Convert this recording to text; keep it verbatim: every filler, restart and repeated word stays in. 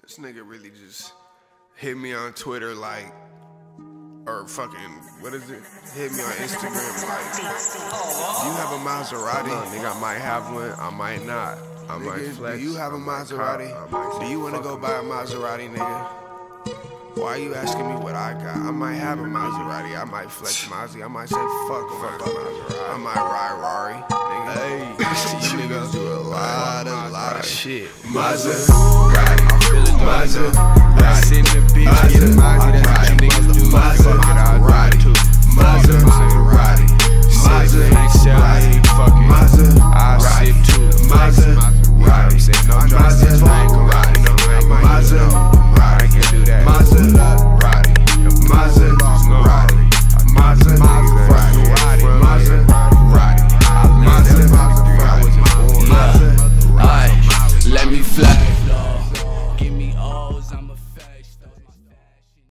This nigga really just hit me on Twitter like, or fucking, what is it? Hit me on Instagram like, do you have a Maserati? No, nigga, I might have one, I might not. I nigga, might flex. Do you have a Maserati? Do you want to go buy a Maserati, nigga? Why are you asking me what I got? I might have a Maserati, I might flex Mazzy, I might say fuck fuck Maserati, I might ride Rari, nigga. Hey, you niggas do a lot, a lot of shit. Maserati, Maserati, I sit in the bitch, get a Mazzy, that's what you niggas do. Maserati, Maserati, Maserati, fucking Maserati, I sit too. Maserati, say no drugs, I ain't gon' ride, you know, I ain't Maserati. I can do that. Maserati, Maserati, Maserati, Maserati, Maserati, let me fly. Give me O's, I'm a